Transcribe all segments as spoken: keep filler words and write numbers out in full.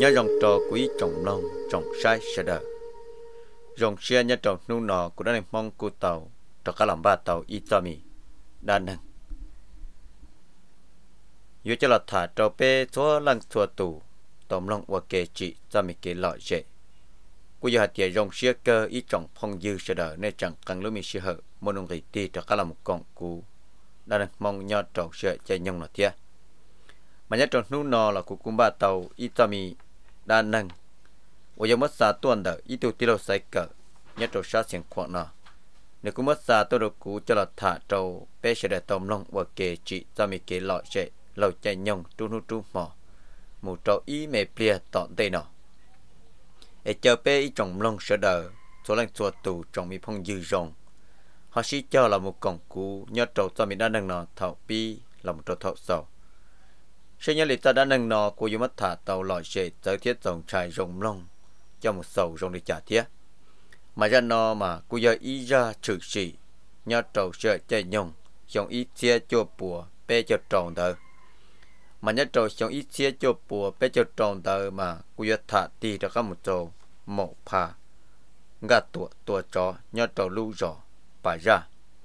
nhớ rong trò quý trồng lông trồng sai sẽ đỡ rong xe nhớ trồng nu nọ của đã mong cô tàu trò cá làm ba tàu ít cho mi đa năng yếu cho là thả trò pe chúa lăng chùa tù tòm lông và kề trị cho mi kề lọ dễ cô giờ hạt rong xe cơ ít trồng phong dư sẽ đỡ nên chẳng cần lúc mi sẽ hở một đồng thị ti trò cá làm một con cú đa năng mong nhớ trồng xe chạy nhông là thiệt mà nhớ trồng nu nọ là của cung ba tàu ít cho mi đa năng và giờ mất xa tuần đỡ ít tu tiêu sai cỡ nhớ trâu sát xiên khoan nọ nếu cũng mất xa tôi được cú cho là thả trâu bé sẽ để tôm lông và kề trị cho mình kề lọ chạy lâu chạy nhông tu nu tu mò một trâu ý mẹ plia tọn tây nọ để chờ bé ý trồng lông sẽ đỡ số lần chùa tù trồng mi phong dư rồng họ chỉ cho là một cổng cú nhớ trâu cho mình đã nâng nọ thảo pi là một trâu thảo sầu sẽ nhớ lịch ta đã nâng nọ của dù mất thả tàu lọ chạy tới thiết dòng trải rồng lông cho một sầu rồng để trả thiết mà ra nó mà cô giờ ý ra trừ sĩ nhớ trầu sợ chạy nhông xong ít xe cho bùa bé cho tròn tờ mà nhớ trầu xong ít xe cho bùa bé cho tròn tờ mà cô giờ thả tì ra các một trầu một phà gạt tua tua chó nhớ trầu lưu rõ bà ra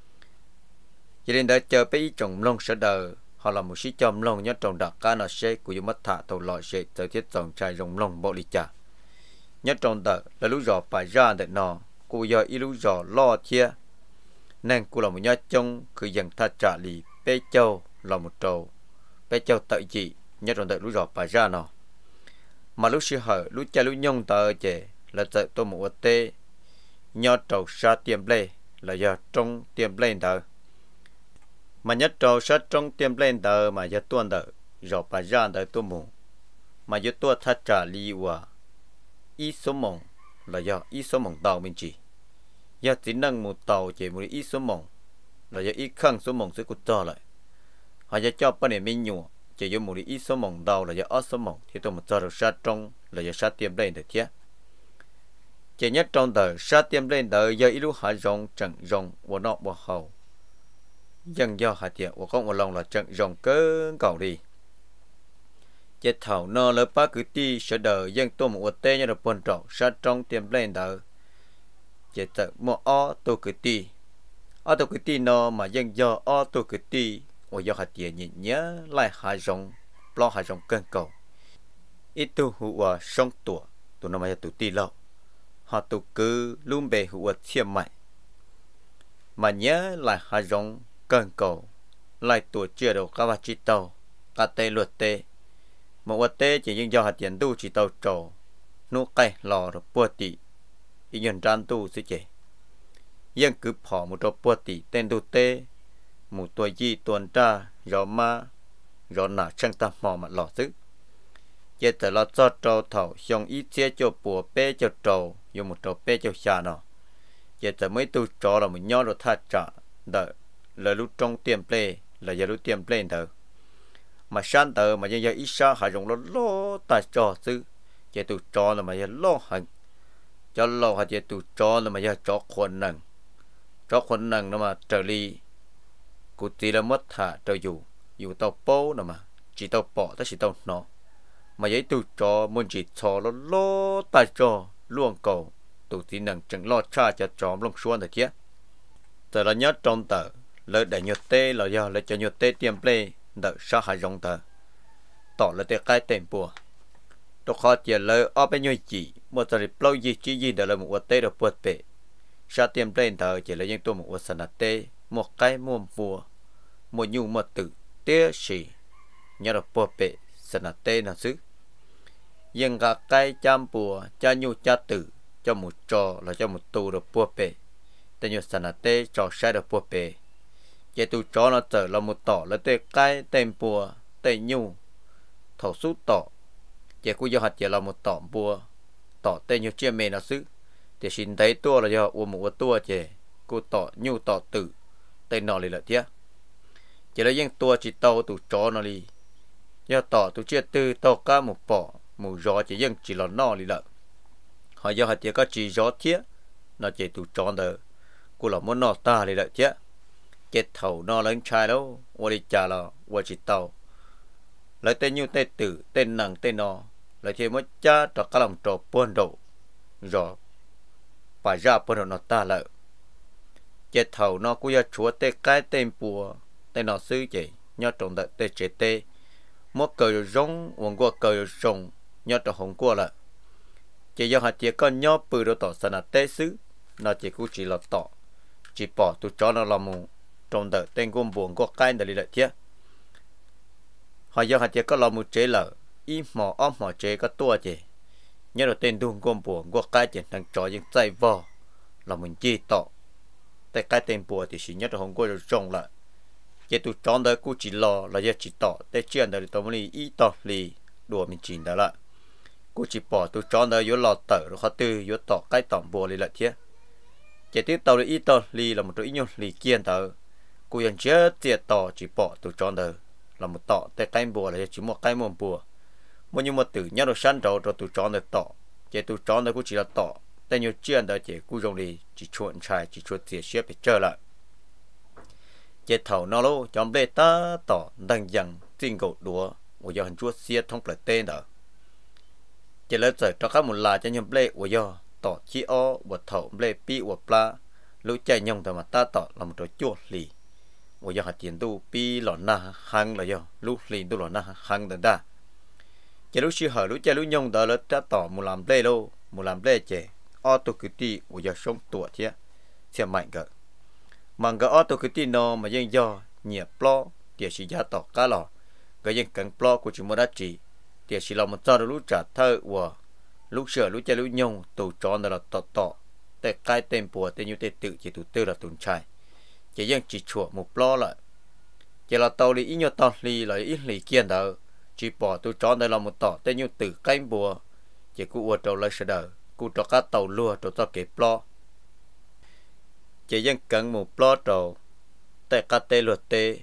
cho nên đã chờ bé trồng lông sẽ đờ họ là một sĩ chồng lông nhớ trồng đặc cá nó sẽ của mất thả tàu lọ sẽ tới thiết dòng trai rồng lông bộ lý trả nhớ trong tờ là lúc rõ phải ra để nọ cô giờ ít lúc rõ lo chia nên cô là một nhớ trong cứ dần tha trả lì bé châu là một trâu bé châu tự gì nhớ trong tờ lúc rõ phải ra nọ mà lúc xưa hở lúc cha lúc nhông tờ chè là tự tôi một tê nhớ trâu sa tiêm lê là giờ trong tiêm lên tờ mà nhớ trâu sa trong tiêm lên tờ mà giờ tuần tờ rõ phải ra tờ tôi một mà giờ tôi tha trả lì và ít số mỏng là do ít số mỏng tàu mình chỉ do chỉ nâng một tàu chỉ một ít số mỏng là do ít khăn số mỏng sẽ cút to lại họจะcho bên này mình nhủ chỉ do một ít số mỏng tàu là do ít số mỏng thì tôi một cho được sát trong là do sát tiêm lên được chứ chỉ nhất trong đời sát tiêm lên đời do ít lúc hạ rong trận rong và nọ và hậu dân do hạ tiệm và con một lòng là trận rong cớ cầu đi chết thầu nó lỡ ba cứ ti sợ đời dân tôi một tê như là bồn trọ sát trong tiệm lên đỡ chết tự một o tôi cứ ti o tôi cứ ti nó mà dân do o tôi cứ ti và do hạt tiền nhìn nhớ lại hai rong lo hai rong cơn cầu ít tu hùa sông tủa tụi nó mà tụi ti lâu họ tụi cứ luôn bề hùa thiêm mày mà nhớ lại hai rong cơn cầu lại tụi chưa đầu các bà chi tàu cả tê luật tê một vật tế chỉ những do hạt tiền tu chỉ tàu trổ nuốt cây lò rồi bua tỉ ý nhận ran tu sẽ chế dân cứ bỏ một trò bua tỉ tên tu tê một tuổi gì tuần tra gió ma gió nả chân ta mò mặt lò xứ chế trở là cho trâu thầu xong ít xe cho bùa bê cho trâu dùng một trâu bê cho xa nó chế trở mấy tu trò là một nhỏ rồi tha trả đợi là lúc trong tiệm play là giờ lúc tiệm play đợi mà sáng tờ mà giờ ít sao hay dùng nó lo ta cho chứ chỉ tụ cho là mà giờ lo hận cho lo hay chỉ tụ cho là mà giờ cho khuẩn nặng cho khuẩn nặng nó mà trở đi cụ chỉ là mất thả trở dù dù tao bố nó mà chỉ tao bỏ ta chỉ tao nó mà giờ tụ cho muốn chỉ cho nó lo ta cho luôn cầu tụ chỉ nặng chẳng lo cha cho cho long xuân được chứ tờ là nhớ trong tờ lợi để nhớ tê là giờ lợi cho nhớ tê tiêm play đợi sao hai rong tờ tỏ là để cái tiền bùa tôi khó chỉ lời ở bên nhau chỉ một thời lâu gì chỉ gì để là một vật tê được bớt bể sao tiền lên tờ chỉ là những tôi một vật sản tê một cái muôn bùa một nhu một tử tê xì nhớ được bớt bể sản tê là xứ nhưng cả cái chăm bùa cha nhu cha tử cho một trò là cho một tù được bớt bểแต่nhiều sản tê trò sai được bớt bể vậy tụi chó nó trở là một tỏ là tê cái tên bùa tê nhu thầu số tỏ vậy cô do hạt chỉ là một tỏ bùa tỏ tê nhu chia mê nó xứ thì xin thấy tua là do uống một tua chè cô tỏ nhu tỏ tử tên nó lì là tiếc chỉ là những tua chỉ tàu tụi chó nó lì do tỏ tụi chia tư tàu cá một bỏ một gió chỉ dân chỉ là nó lì là họ do hạt chỉ có chỉ gió tiếc nó chỉ tụi chó đó cô là muốn nó ta lì là tiếc chết thầu nó lớn trai đâu, qua đi trả là qua chỉ tàu, lấy tên như tên tử, tên nặng tên nó, lại thì mới cha cho các lòng trò buôn độ rồi phải ra buôn độ nó ta lợi chết thầu nó cũng cho chúa tê cái tên bùa tên nó xứ chị nhớ trong đợt tê chế tê mỗi cờ rong uống qua cờ rong nhớ trong hồng qua là chỉ do hạt chỉ con nhớ bự đồ tỏ sản tê xứ nó chỉ cũng chỉ là tỏ chỉ bỏ tụi chó nó làm mù trong đợt tên gom buồn qua cái để lại thiết họ do hạt chỉ có làm một chế lợ im mỏ ôm mỏ chế có tua chị nhớ là tên đun gom buồn qua cái chỉ thằng chó những dây vò là mình chi tỏ tại cái tên bùa thì chỉ nhất là không có được trồng lại cái tụi chó đó cũng chỉ lo là giờ chỉ tỏ tại chuyện đó tụi mình ý tỏ lì đùa mình chỉnh đó lại cũng chỉ bỏ tụi chó đó vô lo tở rồi họ tư vô tỏ cái tỏm bùa lì lại thế cái tiếp tàu ý tỏ lì là một chỗ ý nhung lì kiên tở cũngยังchết tiệt tỏ chỉ bỏ tụi chó đó là một tỏ tại cái bùa là chỉ một cái mồm bùa một nhưng mà từ nhớ được sẵn rồi rồi tụi chó đó tỏ cái tụi chó đó cũng chỉ là tỏแต่nhiều chuyện đó chỉ cú dùng đi chỉ chuẩn trai chỉ chuẩn tiền xếp để chơi lại chế thầu nó lô trong bê ta tỏ đang dần tinh cầu đùa của do hành chúa xia thông lại tên đó chế lấy giờ cho các một là cho nhầm bê của do tỏ chi o của thầu bê pi của pla lũ chạy nhông mà ta tỏ là một chỗ chuột lì của do hạt tiền tu pi lọ na hăng là do lũ lì tu lọ na hăng đần đa chế lũ xưa hở lũ chạy lũ nhông đó là ta tỏ một làm bê lô một làm bê chế auto cứ đi của giờ sống tuổi thế xem mạnh cơ mà cái auto cứ đi nó mà dân do nhiệt plo thì chỉ giá tỏ cá lò cái dân cần plo của chúng mới đã chỉ thì chỉ là một giờ lúc trả thơ của lúc sửa lúc chơi lúc nhung tụ tròn là tỏ tỏแต่cái tên bùa tên như tên tự chỉ tụ tư là tụi trai chỉ dân chỉ chuột một plo lại chỉ là tàu đi ít nhiều tàu đi lại ít lì kiên đó chỉ bỏ tụ tròn đây là một tỏ tên như từ cái bùa chỉ cụ ở trâu lại sẽ đỡ cụ cho các tàu lúa cho cho kịp lo chỉ dân cần một lo trâu tại các tê luật tê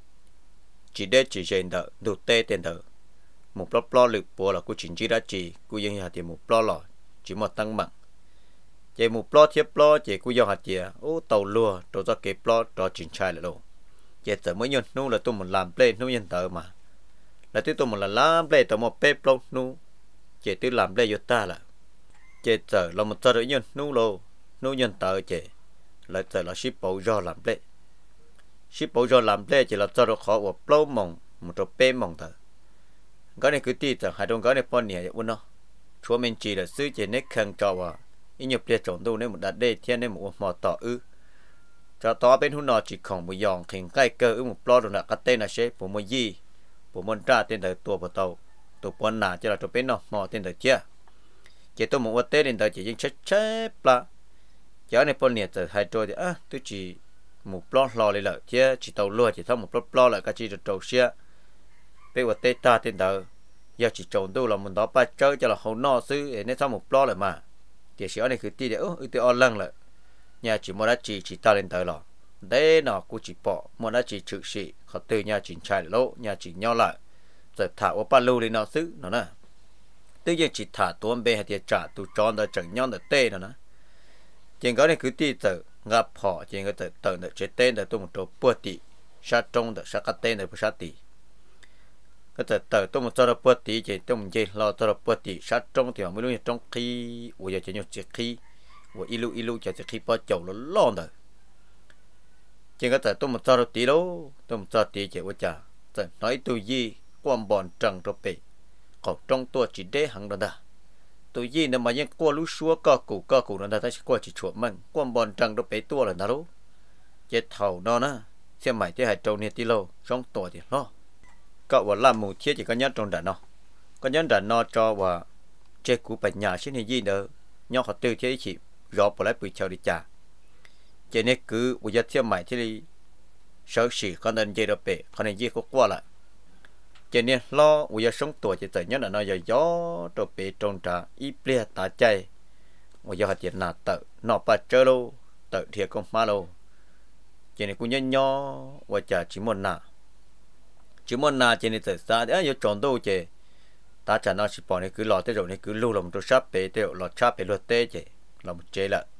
chỉ để chỉ dành đỡ đủ tê tiền đỡ một lo lo lực bùa là cụ chính chỉ đã chỉ cụ dân hạt thì một lo lò chỉ một tăng mạnh chỉ một lo thiếp lo chỉ cụ dân hạt chỉ ô tàu lúa cho cho kịp lo cho chính trai lại đâu chỉ giờ mới nhận nu là tôi muốn làm play nu nhận tờ mà là tôi tôi muốn là làm play tờ một pep lo nu chỉ tôi làm play cho ta là chế giờ là một giờ nữa nhân nu lô nu nhân tờ chế lại giờ là ship bảo do làm lệ ship bảo do làm lệ chỉ là giờ khó của plau mỏng một chỗ pe mỏng thở cái này cứ ti giờ hai đồng cái này pon nhẹ vậy nó chúa mình chỉ là xứ chế nét khang cho vào ít nhiều để trồng đâu nên một đặt đây thiên nên một mỏ tỏ ư cho tỏ bên hú nọ chỉ còn một dòng hình cây cơ ư một plau rồi là cái tên là xe của một gì của một ra tên là tua vào tàu tụ pon nà cho là chỗ bên nọ mỏ tên là chia chỉ tôi muốn tết đến tới chỉ những chết chết là giờ này bọn nhiệt từ hai trôi thì à tôi chỉ một plot lò lấy lợi chứ chỉ tàu lúa chỉ thông một plot plot lại cái chỉ được trâu xe bây giờ tết ta đến tới giờ chỉ trồng đâu là mình đó ba chơi cho là hậu no xứ nên xong một plot lại mà thì giờ này cứ ti để ơ tôi on lăng lại nhà chỉ muốn đã chỉ chỉ ta lên tới lò đấy nó cũng chỉ bỏ muốn đã chỉ trừ sĩ họ từ nhà chỉnh trai lỗ nhà chỉnh nhau lại rồi thả ở ba lô lên nó xứ nó nè tự nhiên chỉ thả tuôn bê hay thì trả tụ tròn đã chẳng nhon được tê nữa nè chuyện cái này cứ ti tự ngập họ chuyện cái tự tự được chế tên được tôi một chỗ bữa tị sát trong được sát cái tên được sát tị cái tự tự tôi một chỗ được bữa tị chỉ tôi một gì lo tôi được bữa tị sát trong thì họ mới nói trong khi bây giờ chỉ nhớ chỉ khi và ilu ilu chỉ khi bao chậu nó lon rồi chuyện cái tự tôi một chỗ được tị đâu tôi một chỗ tị chỉ với cha tự nói tôi gì quan bọn trăng rồi bể còn trongตัวchỉ để hàng đó đã tôi gì nên mà những qua lú xúa co cụ co cụ nó đã thấy qua chỉ chuột mình quan bọn trăng đó bể tua là nó đâu chết thầu nó nè xem mày thế hai trâu này tí lâu trongตัวthì nó cậu vào làm mù thiết chỉ có nhát trong đàn nó có nhát đàn nó cho và chơi cụ bạch nhà xin hay gì nữa nhau họ tư thế chỉ rõ bỏ lại bụi chờ đi trả cho nên cứ bây giờ xem mày thế đi sợ xỉ con nên dây đó bể con nên dây có qua lại cho nên lo bây giờ sống tuổi chỉ tự nhất là nó giờ gió rồi bị trôn trả ít bia tả chay bây giờ hạt tiền nạt tự nọ ba chơi lô tự thiệt không ma lô cho nên cũng nhân nho và chả chỉ muốn nà chỉ muốn nà cho nên tự xa đấy giờ tròn đâu chứ ta chả nó chỉ bỏ này cứ lo tới rồi này cứ lưu lòng tôi sắp bể tiêu lo sắp bể luật tê chứ là một chế là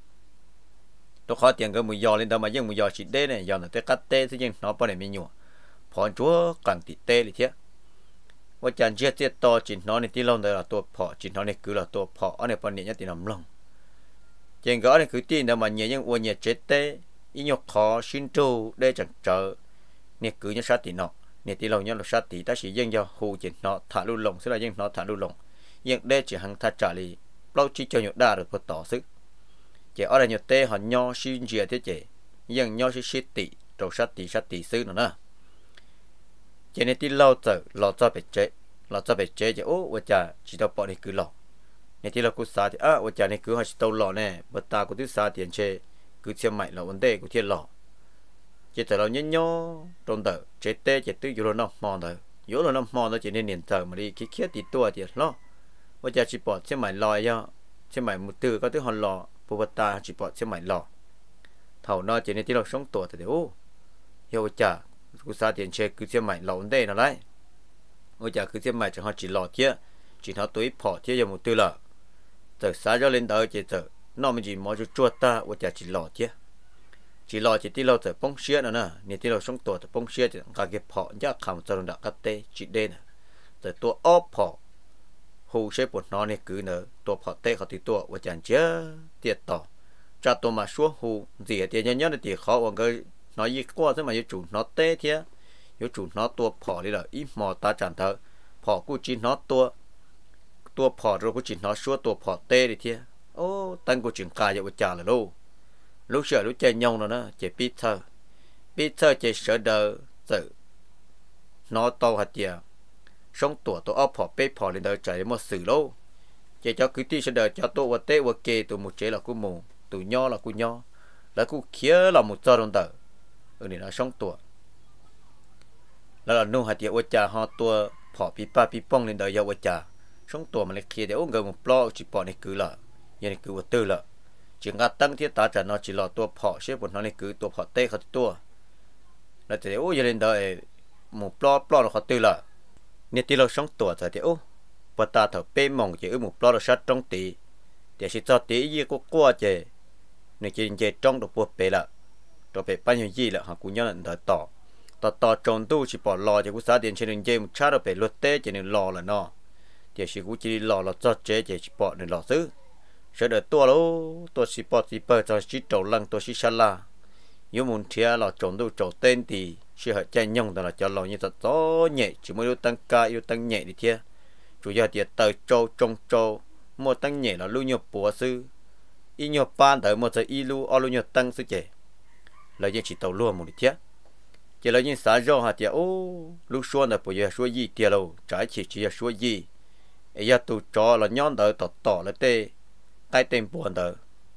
tôi khó tiền cái mùi giò lên đâu mà nhưng mùi giò chỉ đê này giò là tới cắt tê thế nhưng nó bỏ này mới nhủ phòn chúa càng tị tê thì thế ว่าจานเจียเจียต่อจินน้อยในที่เราเดินละตัวพอจินน้อยในคือละตัวพออันนี้ปนเนี่ยตีน้ำลงเจงก็อันนี้คือตีนเดิมมันเนี่ยยังอ้วนเนี่ยเจ็ดเต้อีหยกขอชินจูได้จังเจอเนี่ยคือเนี่ยชาติเนาะเนี่ยที่เราเนี่ยเราชาติแต่สิยังจะหูจินเนาะถ่ายรูลงซึ่งเรายังเนาะถ่ายรูลงยังได้chỉ hàng thắt trả li bao chi cho nhựa đa được một tỏ sức chỉ ở đây nhựa tê họ nho xin gì thế chị nhưng nho xin xí tỷ rồi sát tỷ sát tỷ sư nữa nè chỉ nên tí lâu giờ lâu cho bị chế lâu cho bị chế chỉ ô vợ cha chỉ tao bỏ đi cứ lọ nên tí lâu cứ xả thì à vợ cha này cứ hay tao lọ nè bữa ta cứ thứ xả tiền chế cứ xem mày là vấn đề của thiên lọ chỉ tại lâu nhớ nhớ trong đời chế tê chỉ tư vô nó mòn đời vô nó mòn nó chỉ nên niệm thờ mà đi cái kia thì tua thì loว่าจะจีบอดเชื่อหมายลอยย่อเชื่อหมายมุตือก็ที่ฮอนลอปูปตาจีบอดเชื่อหมายหล่อเท่านอเจนี่ที่เราช่องตัวแต่เดี๋ยวเฮียวจ่ากุศลเตียนเชคือเชื่อหมายหล่อได้นะไรว่าจ่าคือเชื่อหมายจะฮอจีหล่อเที่ยจีเขาตุ้ยพอเที่ยยังมุตือละแต่สายจะเล่นเตอเจเจอนอมันจีมอจะจวดตาว่าจะจีหล่อเที่ยจีหล่อจีที่เราจะป้องเชี่ยนะนะเนี่ยที่เราช่องตัวจะป้องเชี่ยจะการเก็บพอยากคำจะระดับกัตเตจีเด่นแต่ตัวอ้อพอหูใช้ปวดนอนเนี่ยคือเนอตัวพอเตะเขาตีตัวว่าจันเจ้าเตียต่อจากตัวมาชัวหูเสียเตียยันยันเตียเขาว่าเกยน้อยยิ่งกว่าซึ่งมาอยู่จุดนอเตะเทียอยู่จุดนอตัวพอนี่แหละอีหมอตาจันเถอะพอกูจีนอตัวตัวพอเรากูจีนอชัวตัวพอเตะดิเทียโอ้ตั้งกูจีนกายอยู่ว่าจ่าเลยลูกลูกเสือลูกใจยองแล้วนะเจ็บปีเธอปีเธอเจ็บเสือเดอเสือนอโตหัดเดียsống tuổi tôi ấp họ bê họ lên đời chạy một sự lâu chỉ cho cứ tí sẽ đời cho tôi vật tế vật kê tôi một chế là cú mù tôi nho là cú nho là cú khía là một giờ đồng đời ở đây là sống tuổi là là nung hạt địa vật trà họ tôi họ pi pa pi pong lên đời giàu vật trà sống tuổi mà lại khía để uống gần một plo chỉ bỏ này cứ là như này cứ vật tư là chỉ ngắt tăng thiết ta trả nó chỉ là tôi họ xếp một nó này cứ tôi họ tê họ tôi là để uống lên đời một plo plo là họ tư làเนี่ยที่เราช่องตัวแต่เดี๋ยวปตาเถอะเป้มองจะอุ้มปลอดชัดตรงตีเดี๋ยวสิจอตียี่ก็กลัวเจเนี่ยจะเจจ้องตัวปวดเปละตัวเปปั้นอยู่ยี่ละหากูย้อนเดินต่อต่อต่อจนตู้สิปอดรอจะกูสาเดียนเชนเจมชาตัวเปรถเต้จะเนี่ยรอละเนาะเดี๋ยวสิกูจะรอเราจอดเจจะสิปอดเนี่ยรอซื้อเสด็จตัวแล้วตัวสิปอดสิเปิดจะสิโจลังตัวสิชลายูมุนเทียเราจนตู้โจเต้นตีsự hợp chạy nhông đó là cho lo như thật gió nhẹ chỉ mới yêu tăng ca yêu tăng nhẹ đi thiê chủ yếu thì tới châu trong châu một tăng nhẹ là lưu nhiều bùa sư y nhiều ban tới một giờ y lưu ở lưu nhiều tăng sư trẻ là những chỉ tàu luôn một đi thiê chỉ là những xã giao hạt thiê ô lưu xuân là bây giờ xuôi gì thiê lâu trái chỉ chỉ là xuôi gì ấy giờ tụ cho là nhon tới tọt tọt là tê cái tên buồn tới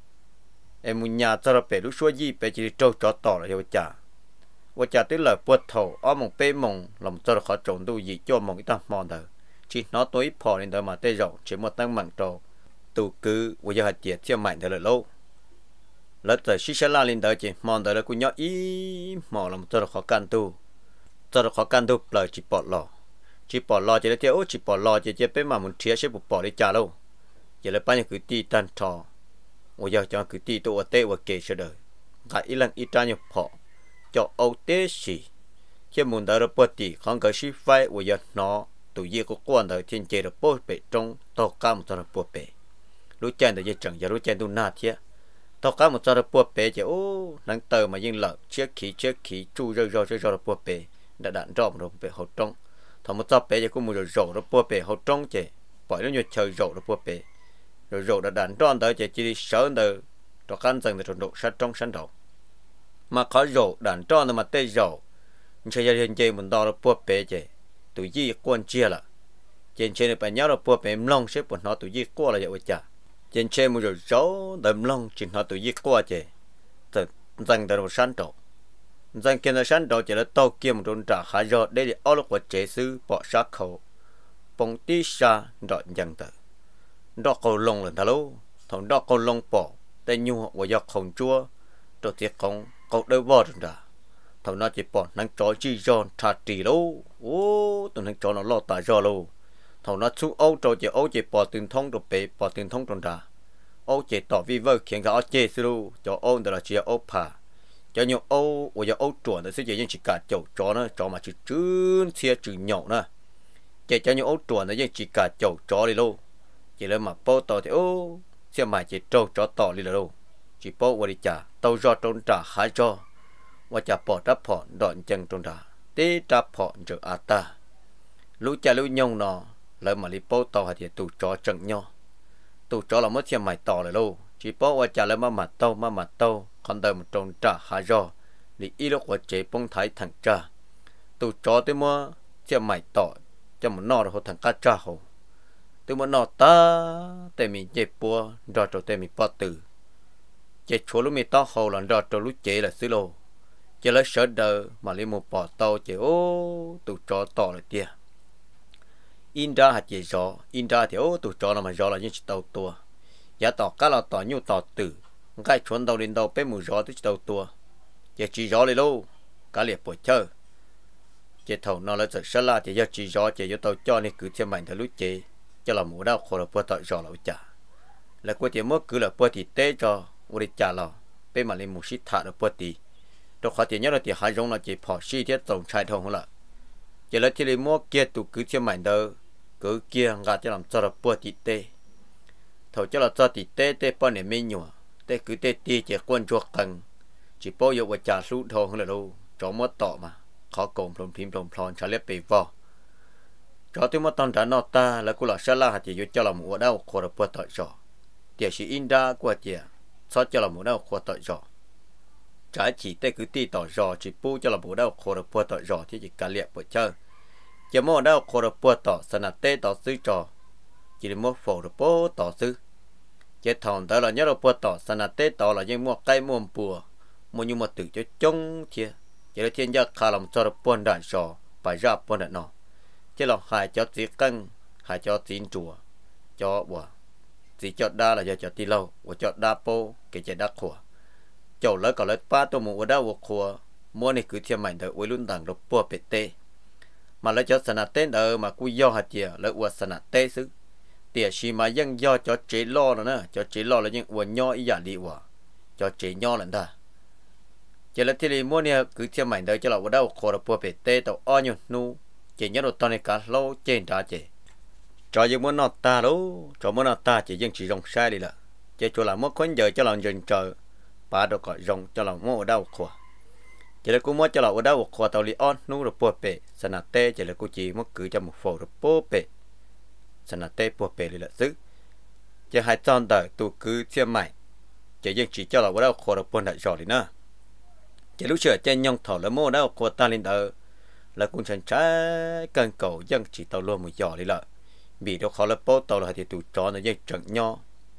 em muốn nhà cho nó bé lưu xuôi gì bé chỉ trâu cho tọt là hiệu trảว่าจะติดเลยปวดท้องอ้อมงเป้มงลำตัวเขาจงดูยี่จ้วมงอีตามองเถอะชีน้อตัวอีพอในเดิมมาเตะจ่อเชื่อมตั้งมังโตตูคือว่าจะหัดเจียเชื่อใหม่เถอะเลยลูกแล้วแต่ชิชลาลินเดอร์จีมองเถอะแล้วกูย่ออีมองลำตัวเขากันตูตัวเขากันตูเปล่าจีปอดหล่อจีปอดหล่อจะได้เที่ยวจีปอดหล่อจะจะเป็นมามุนเทียใช้ปุบปอดได้จ่าลูกจะเลยไปยังคือตีตันทอว่าจะจะคือตีตัวเตะว่าเกยเฉยเลยกะอีหลังอีตาเนี่ยพอcho âu tế sĩ khi muốn đỡ được bớt thì không có sĩ phải của giật nó tụi gì có quan đời thiên chế được bớt bể trong tàu cá một giờ được bớt bể lúc trên đời chẳng giờ lúc trên tu na thiệt tàu cá một giờ được bớt bể chứ ô năng tờ mà nhưng lợn chiếc khí chiếc khí chu rơi rơi rơi rơi được bớt bể đã đạn rộng rồi bể hậu trong thằng một giờ bể chứ cũng một giờ rổ được bớt bể hậu trong chứ bởi nó nhiều chờ rổ được bớt bể rồi rổ đã đạn tròn tới chứ chỉ sợ đời tàu cá dần từ độ sát trong sân đầu mà có rổ đàn tròn mà tê rổ chơi chơi chơi mình đo được bùa bể chơi tụi gì quan chia là trên trên này phải nhớ là bùa bể long xếp bọn nó tụi gì qua là vậy chả trên trên một rồi rổ đầm long chỉ nó tụi gì qua chơi từ dành từ một sân trổ dành kia là sân trổ chỉ là tàu kia một đồn trả khá rổ để để ở lúc của chế sư bỏ sát khẩu bông tí xa đọt dần từ đọt cầu lông là thà lâu thằng đọt cầu lông bỏ tay nhu và giọt khổng chua rồi thiệt không cậu đôi vợ rồi đó thằng nó chỉ bỏ năng chó chi giòn thà trì lâu ô tụi năng chó nó lo tài giò lâu thằng nó chú âu rồi chỉ âu chỉ bỏ tiền thông rồi bể bỏ tiền thông rồi đó âu chỉ tỏ vi vơ khiến cả âu chê xíu cho âu đó là chỉ âu phà cho nhiều âu và cho âu chuẩn thì sẽ chỉ những chỉ cả chậu chó nó chó mà chỉ chươn xe chữ nhậu nữa chỉ cho những ấu chuột nó vẫn chỉ cả chậu chó đi luôn chỉ là mà bao tàu thì ô xem mà chỉ trâu chó tỏ đi là đâu chỉ bao qua đi trả tàu do trốn trả hái choว่าจะปอดรับผ่อนดอนจังตรงดาตีรับผ่อนเจออาตารู้จะรู้ยงนอแล้วมาลิโป้ต่อหาเดียตูจอจังย่อตูจอเราเมื่อเทียมใหม่ต่อเลยลูจีโป้ว่าจะแล้วมาหมัดเต้ามาหมัดเต้าคอนเดิมตรงจ่าหาจอหรืออีลูกว่าเจ็บปงไทยถังจ่าตูจอตัวเมื่อเทียมใหม่ต่อจะมันนอเราถังก้าจ่าเขาตัวมันนอตาแต่มีเจ็บปัวดอตัวแต่มีปอตือเจ็บชัวรู้มีต้อเขาหลังดอตัวรู้เจlàซื้อโลchỉ lấy sợ đời mà lấy một bỏ tàu chỉ ô tụ chó to là tia in ra hạt chỉ gió in ra thì ô tụ chó là mà gió là những tàu tua giá tàu cá là tàu nhiều tàu tử cái chuẩn tàu đến tàu bé mù gió tới tàu tua chỉ chỉ gió lấy lâu cá liệt bồi chơi chỉ thầu nó là sợ là chỉ giờ chỉ gió chỉ cho tàu cho nên cứ thêm mạnh theo lúc chế cho là mù đau khổ là bữa tàu gió là chả là qua tiền mất cứ là bữa thì té cho uống chả là bé mà lấy một xít thả được bữa thì tôi khó tiền nhất là tiền hai giống là chỉ bỏ xí thiết tổng trai thông là chỉ là chỉ lấy mua kia tụ cứ thêm mảnh đâu cứ kia ngã cho làm cho là bữa thì tê thầu cho là cho thì tê tê bao này mới nhua tê cứ tê tê chỉ quan chuột cần chỉ bao giờ vào trả số thông là đâu cho mất tọ mà khó cùng phồng phim phồng phòn cho lép bể vò cho tôi mất tông trả nọ ta là cô là sa la chỉ cho là mua đâu khó là bữa tọt rõ tiền sĩ inda qua tiền sao cho là mua đâu khó tọt rõ trái chỉ tê cứ ti tỏ rõ chỉ pu cho là bộ đau khổ được bùa tỏ rõ thì chỉ cả liệt bùa chơi chỉ mua đau khổ được bùa tỏ sân là tê tỏ sư trò chỉ để mua phổ được bùa tỏ sư chỉ thòng tới là nhớ được bùa tỏ sân là tê tỏ là những mua cây mua bùa mua nhưng mà tự cho chung thiệt chỉ là thiên gia khá làm cho được bùa đạn rõ phải ra bùa đạn nọ chỉ là hại cho chỉ cân hại cho tín chùa cho bùa chỉ cho đa là do cho ti lâu và cho đa po cái chỉ đa khổ chỗ lấy còn lấy ba tô mù ở đâu của mua này cứ thêm mảnh đời uống luôn đằng đục bùa bể tê mà lấy cho sanh tê đỡ mà cú do hạt chè lấy uống sanh tê xứ tiệt xí mà dân do cho chế lo nữa nè cho chế lo là những uống nho ý giả đi uống cho chế nho lần ta chỉ lấy thì mua này cứ thêm mảnh đời cho là ở đâu của đục bùa bể tê tàu o nhung nu chỉ nhớ được tao này cả lâu trên trả chế cho những muốn nọt ta đâu cho muốn nọt ta chỉ dân chỉ rong sai đi là chỉ cho là mất khốn giờ cho lòng dần trời bà đâu có rong cho lòng mua ở đâu khua chỉ là cô mua cho lòng ở đâu khua tàu li on nu được bùa bể sanh tê chỉ là cô chỉ mất cứ cho một phổ được bùa bể sanh tê bùa bể là xứ chỉ hai tròn đời tu cứ thêm mày chỉ dân chỉ cho lòng ở đâu khua được bùa đại giỏi đi nữa chỉ lúc trước trên nhông thọ là mua ở đâu khua ta lên đời là cũng chẳng trái cần cầu dân chỉ tàu luôn một giỏ đi lợi bị đâu khó là bố tàu là thì tụ trò nó dân trận nho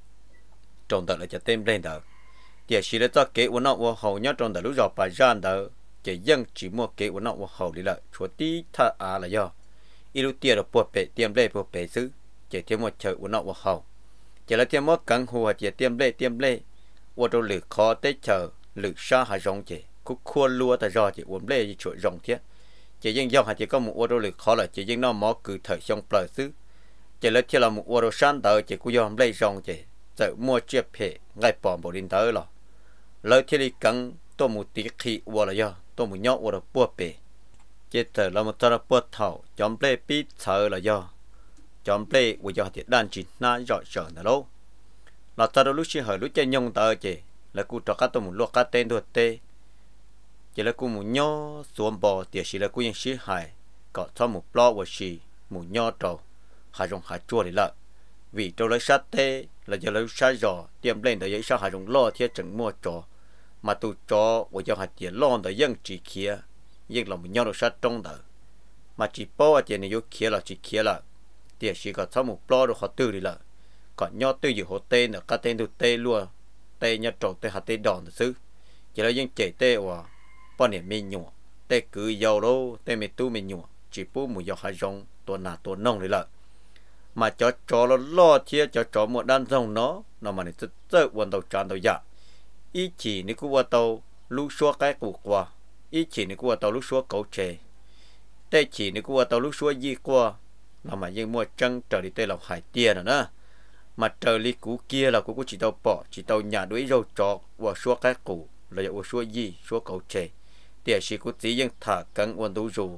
tròn đời là cho tem lên đời giờ chỉ là cho kế uốn nọ uốn hậu nhớ trong đời lúc giờ bài gian đời chỉ dân chỉ mua kế uốn nọ uốn hậu đi lại chúa tí tha à là do ilu tia được buộc bể tiêm lê buộc bể xứ chỉ thêm một chợ uốn nọ uốn hậu chỉ là thêm một cắn hùa chỉ tiêm lê tiêm lê uốn đâu lử khó tết chờ lử xa hà rong chỉ cúc khua lúa ta do chỉ uốn lê chỉ chuột rong thiết chỉ dân dòng hà chỉ có một uốn đâu lử khó là chỉ dân nó mó cử thời trong bờ xứ chỉ là chỉ là một uốn đâu san đời chỉ cú dòng lê rong chỉ giờ mua chia phe ngay bỏ bộ đến tới rồi lời thì đi cắn tôi một tí khí qua là do tôi một nhóc qua là bùa bể chết thời là một tờ bùa thầu chọn play pít sợ là do chọn play của do thì đàn chỉ na giỏi sợ là đâu là tờ lúc xưa hỏi lúc chơi nhông tờ chị là cô cho các tôi một lúa cá tên thôi tê chỉ là cô một nhó xuống bò thì chỉ là côยังxí hài có cho một lo của xí một nhó trầu hai rong hai chua để lợi vì trâu lấy sát tê là giờ lấy sát giò tiêm lên để giấy sao hai rong lo thiết chẳng mua trò mà tụ cho của cho hạt tiền lon để dân chỉ kia dân là một nhau được sát trong đời mà chỉ bao tiền này vô kia là chỉ kia là tiền chỉ có sáu một lo được họ tư đi là còn nhau tư dự hộ tên là các tên được tê luôn tê nhau trộn tê hạt tê đòn xứ chỉ là dân chạy tê và bao nhiêu mình nhọ tê cứ giàu đâu tê mình tu mình nhọ chỉ bố một giàu hai rong tuần nào tuần nông đi là mà cho cho nó lo chia cho cho một đàn rồng nó nó mà này rất rất quan đầu tràn đầu dạ ý chỉ nếu cứ qua tàu lúc xua cái cụ qua ý chỉ nếu cứ qua tàu lúc xua cấu chè tê chỉ nếu cứ qua tàu lúc xua gì qua là mà nhưng mua trăng trở đi tê là hải tiền rồi nè mà trở đi cũ kia là cũng chỉ tàu bỏ chỉ tàu nhà đuổi rau trọ qua xua cái cụ là qua xua gì xua cấu chè tiền chỉ cũng chỉ dân thả cắn quan đủ dù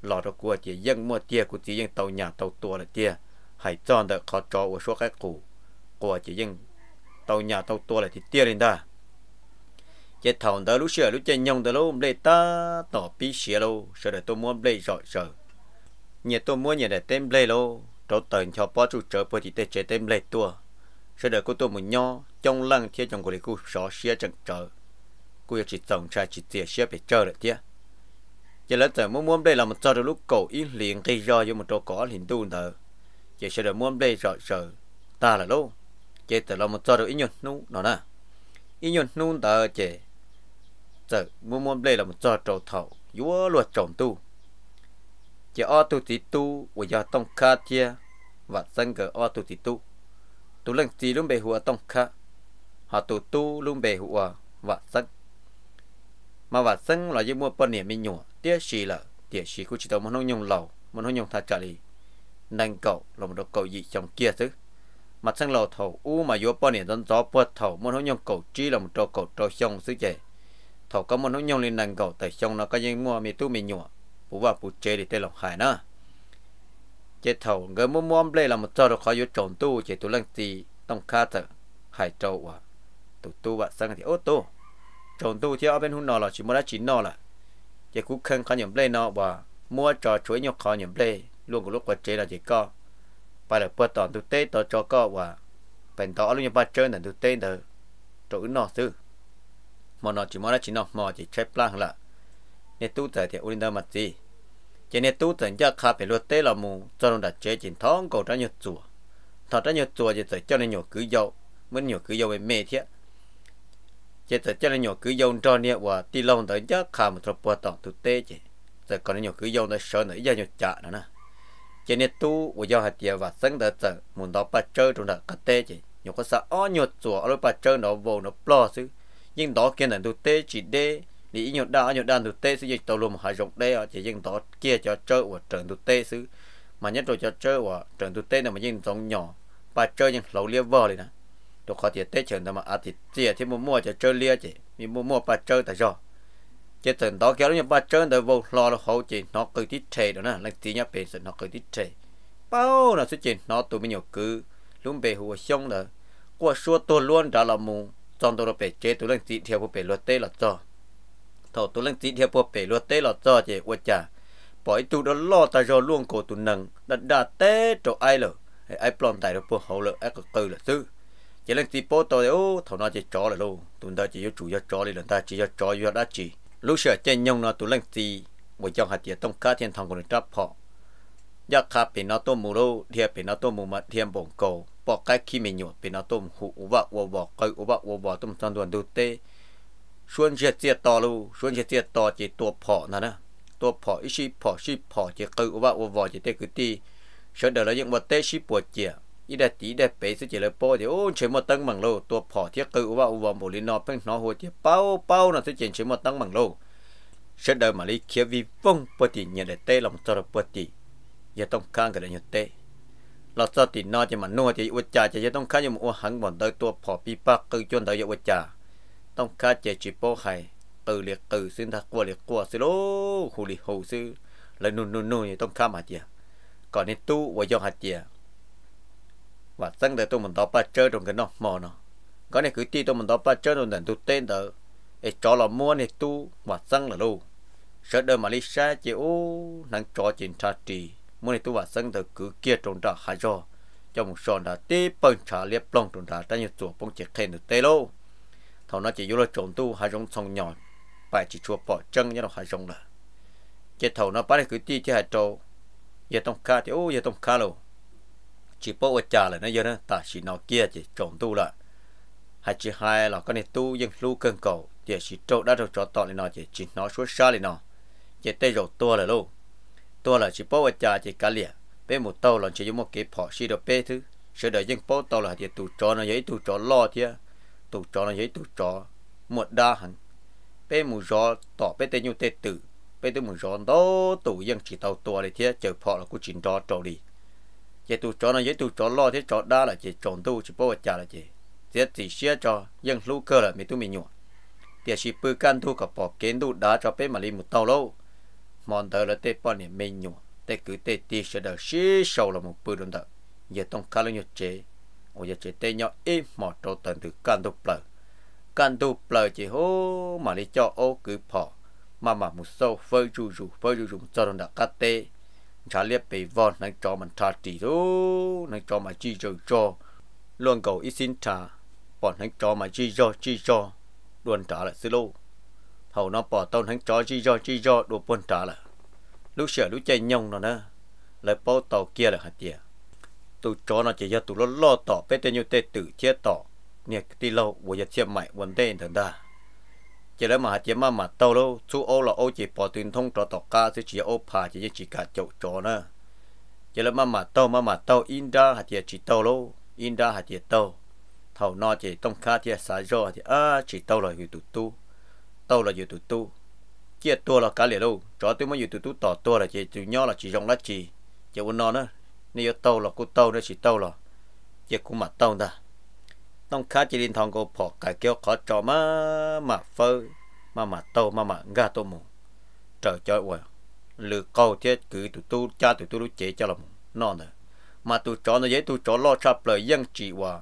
lò đó của chỉ dân mua tia của chỉ dân tàu nhà tàu tua là tia hãy chọn được khó cho của số cái cũ của chỉ dân tàu nhà tàu tua là thì tia lên ta chỉ thầu đó lúc xưa lúc chơi nhông đó lúc lấy ta tỏ bí xía lâu sợ để tôi muốn lấy rõ sợ nhiệt tôi muốn nhiệt để tem lấy lâu tôi tận cho bó trụ trở bởi thì để chế tem lấy tua sợ để cô tôi muốn nho trong lăng thiết trong của để cô xó xía chẳng trở cô chỉ tổng trai chỉ tiền xía phải chờ được tia chỉ là giờ muốn muốn đây là một trò lúc cổ ý liền gây ra cho một trò có liền tu nữa chỉ sẽ được muốn đây rõ sợ ta là đâu chỉ từ là một trò được ý nhột nu nó nè ý nhột nu ta chỉ giờ muốn muốn đây là một trò trầu thầu vua luật trồng tu chỉ o tu tí tu của gia tông kha chia và dân cờ o tu tí tu tu lần tí luôn bề hùa tông kha họ tu tu luôn bề hùa và dân mà và dân là như mua bận niệm mình nhủ tiếc gì là tiếc gì cũng chỉ tao muốn nói nhung lầu muốn nói nhung tha trả lý năng cậu là một đồ cậu gì trong kia chứ mà dân lầu thầu u mà vô bận niệm dân gió bớt thầu muốn nói nhung cậu chỉ là một đồ cậu trò xong xứ vậy thầu có muốn nói nhung lên năng cậu tại xong nó có những mua mình tu mình nhủ bố và bố chế thì tên lòng hải nữa chế thầu người mua mua đây là một trò đồ khó vô trộn tu chế tu lần gì tông kha thở hải trâu à tu tu và sang thì ô tô trộn tu thì ở bên hôn nọ là chỉ mua đã chín nọ là chỉ cú khăn khó nhầm play nọ và mua trò chuối nhọc khó nhầm play luôn của lúc qua chế là chỉ có bài là bớt tòn tu tết tao cho có và bèn tỏ luôn như ba chơi là tu tết là trộn nọ chứ mà nọ chỉ mua đã chín nọ mà chỉ chơi plan là nên tu tại thì ôn đa mặt gì chỉ nên tu tại cho khá phải luật tết là mù cho nó đặt chế chỉnh thong cầu ra nhiều chùa thọ ra nhiều chùa chỉ cho nên nhiều cứ dâu mới nhiều cứ dâu về mê thiệt chỉ tại cho nên nhiều cứ dâu cho nên và ti lông tới cho khá một thập bát tỏng tu tê chứ tại còn nhiều cứ dâu nó sợ nữa ra nhiều chả nữa nè chỉ nên tu và do hạt tiền và sinh tới giờ muốn đó bắt chơi trong đó cắt tê chứ nhiều có sợ ó nhiều chùa ở bắt chơi nó vô nó lo chứ nhưng đó kia là tu tê chỉ đê đi nhiều đa nhiều đàn tu tê sử dụng tàu lùm hải rộng đê chỉ dùng đó kia cho chơi và trường tu tê xứ mà nhất rồi cho chơi và trường tu tê là mà dùng giống nhỏ bắt chơi những lẩu lia vò này nè tôi khó thiệt tết trường mà à thì chia thì mua mua cho chơi lia chỉ mình mua mua bắt chơi tại do chỉ trường đó kéo những bắt chơi tới vô lo là hậu chỉ nó cứ tít trề đó nè lấy tí nhá bền nó cứ tít trề bao là sự chuyện nó tụi mình nhiều cứ luôn bề hùa xong rồi qua xua tôi luôn đã là mù trong tôi là bề chế tôi lên tí theo của bề luật tê là cho thầu tôi lên tí theo của bề luật tê là cho chỉ qua trả bởi tôi đó lo ta do luôn cổ tôi nâng đã đã tê cho ai rồi ai plon tại được hậu lợi ai cực từ là chứ chỉ lên tí bố tôi ô thầu nó chỉ chó là luôn tôi ta chỉ có chủ yếu chó đi lần ta chỉ có chó yếu đã chỉ lúc sửa trên nhông nó tôi lên tí bởi trong hạt tiền tông cá thiên thằng của nó trap họ giác khá bị nó tôm mù đâu thiệp bị nó tôm mù mà thiệp bổng cầu bỏ cái khi mình nhột bị nó tôm hụ vợ vợ vợ cây vợ vợ vợ tôm san đoàn đầu tê xuân chết chết to luôn xuân chết chết to chỉ tua phỏ nè nè tua phỏ ít xí phỏ xí phỏ chỉ cây vợ vợ vợ chỉ tê cứ ti sợ đời là những vật tê xí bùa chè ít đẹp tí đẹp bể sẽ chỉ là po thì ô chỉ một tấn bằng lô tua phỏ thiết cây vợ vợ một linh nó bên nó hồi chỉ bao bao là sẽ chỉ chỉ một tấn bằng lô sợ đời mà đi kia vi vong bờ tì nhận để tê lòng cho được bờ tì giờ tông khang cái này nhật têเราจะติดนอจะมันนัวจะอุจจาจะต้องข้าอยู่มัวหังบ่อนเตยตัวพอปีปักคือจนเตยอุจจาต้องข้าเจจิโป้ไข่ตือเลียตือซึ่งถ้ากลัวเลียกลัวสิโลหูลิหูซื้อเลยนุ่นนุ่นนุ่นต้องข้ามหาเจียก่อนในตู้ว่ายองหาเจียว่าตั้งแต่ตัวมันต่อป้าเจอตรงกันเนาะมอเนาะก็ในคือตีตัวมันต่อป้าเจอตรงนั้นตัวเต้นเตอไอ้จอเรามัวในตู้ว่าตั้งละลูเสด็จมาลิซาเจโอนั่งจอจินชาตีมื่อในตัวสังเกตคือเกียร์ตรงดาหายจอจมูกสอนดาตีปังชาเลียบปล้องตรงดาตั้งอยู่ตัวปงเจ็ดเทนเตโลเท่านั้นจะยุโรจงตู้หายจงทองหย่อนไปจีชัวปอจังยันหายจงละเจ็ดเท่านั้นป้าได้คือตีที่หายโจอย่าต้องฆ่าที่โอ้อย่าต้องฆ่าโลจีโป้อจ่าเลยนะเยอะนะตาสีนอเกียร์จีจงตู้ละหายจีหายเราก็ในตู้ยังรู้เกินเก่าเดี๋ยวสีโจได้เราจอต่อเลยเนาะจีจีน้อช่วยซาเลยเนาะเจ็ดเตะโจตัวเลยลูกตัวlà chỉ bảo cha chỉ cá lìa, bé một tàu là chỉ dùng một cái phỏ xí được bé thứ, sau đó những bảo tàu là thì tụ trò nó giấy tụ trò lo thia, tụ trò nó giấy tụ trò một đa hẳn, bé một gió tỏ bé tên nhiêu tên tử, bé tên một gió đó tụ những chỉ tàu tua này thia chờ phỏ là cũng chỉ trò trò đi, chỉ tụ trò nó giấy tụ trò lo thế trò đa là chỉ tròn tu chỉ bảo cha là chỉ, thế chỉ xia trò những lú cơ là mình tu mình nhọ, thì chỉ bự can tu cả bỏ kiến tu đá cho bé mà đi một tàu lâu. mòn tờ là tê bọn niệm mình nhủ tê cứ tê tì sẽ đỡ xí sâu là một bữa đồn đỡ giờ tông cá lên nhột chế ôi giờ chế tê nhau im mọt trâu tần từ can đục lờ can đục lờ chỉ hô mà đi cho ô cứ bỏ mà mà một sâu phơi rù rù phơi rù rù cho đồn đỡ cá tê trả liếp bị vòn năng cho mình trả tỷ đó năng cho mà chi rồi cho luôn cầu ít xin trả bọn năng cho mà chi cho chi cho luôn trả lại xí lô hầu nó bỏ tao năng cho chi cho chi cho đồ buôn trả lại lúc sợ lúc chạy nhông nó nè lại bao tàu kia là hạt tiền tụi chó nó chỉ cho tụi nó lo tỏ bé tên như tê tử chia tỏ nè tí lâu vừa giờ chia mày vấn đề thằng ta chỉ là mà hạt tiền mà mà tàu đâu chú ô là ô chỉ bỏ tuyên thông cho tỏ ca chứ chỉ ô phà chỉ chỉ cả chậu chó nè chỉ là mà mà tàu mà mà tàu in ra hạt tiền chỉ tàu đâu in ra hạt tiền tàu thầu nó chỉ tông khá tiền xả rõ thì à chỉ tàu làอยู่tụi tu tàu làอยู่tụi tu chia tua là cá liền đâu chó tôi mớiอยู่tụi tu tỏ tua là chỉ tụi nhỏ là chỉ rong lá chỉ chỉ uốn nó nữa nếu tàu là cô tàu nó chỉ tàu là chỉ cũng mặt tàu ta tông khá chỉ liên thòng cô bỏ cái kéo khó cho mà mà phơi mà mà tàu mà mà ga tàu mù trời trời ơi lừa câu thiết cứ tụi tu cha tụi tu lúc chế cho là non rồi mà tụi chó nó dễ tụi chó lo chập lời dân chỉ hòa